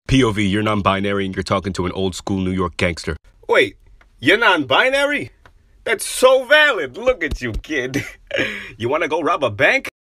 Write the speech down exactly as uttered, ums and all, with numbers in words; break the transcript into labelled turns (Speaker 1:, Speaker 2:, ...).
Speaker 1: P O V, you're non-binary and you're talking to an old school New York gangster.
Speaker 2: Wait, you're non-binary? That's so valid. Look at you, kid. You want to go rob a bank?